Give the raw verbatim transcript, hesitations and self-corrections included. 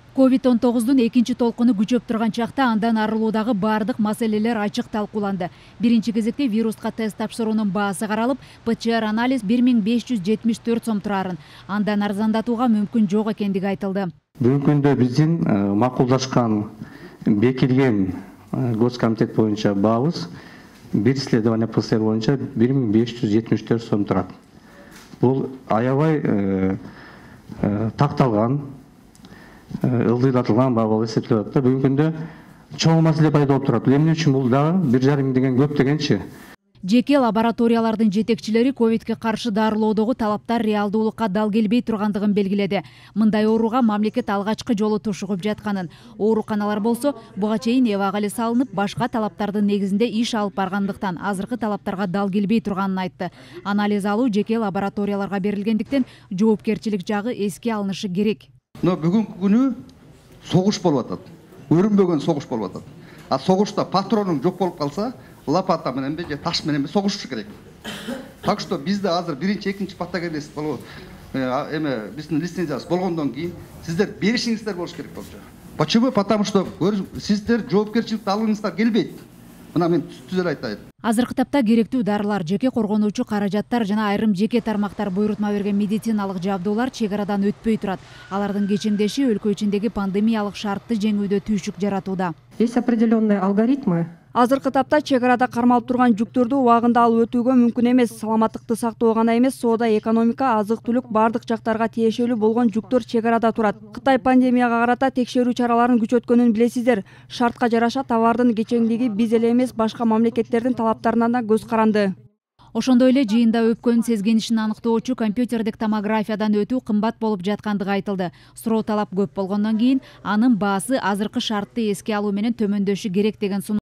ковид он тогуздун экинчи толкуну күчөп турган чакта андан арылуудагы бардык маселелер ачык талкууланды. Биринчи кезекте вируска тест тапшыруунун баасы каралып, П Ч Р анализ бир миң беш жүз жетимиш төрт сом турарын, андан арзандатууга мүмкүн жок экендиги айтылды. Бүгүнкү күндө биздин макулдашкан бекилген госкомитет боюнча баабыз бир исследование П С Р боюнча бир миң беш жүз жетимиш төрт сом турат. Бул аябай такталган, ылдыйлатылган баа болуп эсептелип атат. Бүгүнкү күндө чоң маселе пайда болуп турат. Эмне үчүн бул дагы бир жарым миң деген көп дегенчи. Жеке лабораториялардын жетекчилери ковидке каршы дарылоодогу талаптар реалдуулукка дал келбей тургандыгын белгиледи. Мындай ооруга мамлекет алгачкы жолу тушугуп жатканын, ооруканалар болсо буга чейин эбагалы салынып, башка талаптардын негизинде иш алып баргандыктан азыркы талаптарга дал келбей турганын айтты. Анализ алуу жеке лабораторияларга берилгендиктен жоопкерчилик жагы эске алынышы керек. Но бүгүнкү күнү согуш болуп атат. Өрүнбөгөн согуш болуп атат. А согушта патронуң жок болуп калса, лопата менен бе же таш менен бе согуш керек. Так что бизде азыр биринчи, экинчи патогенез болуп, эме биздин лицензиясы болгондон кийин сиздер беришиңиздер болуш керек болчу. Почему? Потому что сиздер жоопкерчиликти алгыңыздар келбейт. Мына мен түзөр айтайын. Азыркы тапта керектүү дарылар, жеке коргонуучу каражаттар жана айрым жеке тармактар буйрутма берген медициналык жабдуулар чек арадан өтпөй турат. Алардын кечеңдеши өлкө ичиндеги пандемиялык шартты жеңүүдө түйшүк жаратууда. Есть определенные алгоритмы. Азыркы тапта чек арада кармалып турган жүктөрдү убагында алып өтүүгө мүмкүн эмес. Саламаттыкты сактоо гана эмес, соода, экономика, азык-түлүк бардык жактарга тиешелүү болгон жүктөр чек арада турат. Кытай пандемияга карата текшерүү чараларын күчөткөнүн билесиздер. Шартка жараша товардын кечеңдиги биз эле эмес, башка мамлекеттердин талаптарына да көз каранды. Ошондой эле жыйында өпкөн сезгенишин аныктоочу компьютердик томографиядан өтүү кымбат болуп жаткандыгы айтылды. Суроо талап көп болгондон кийин анын баасы азыркы шартты эске алуу менен төмөндөшү керек деген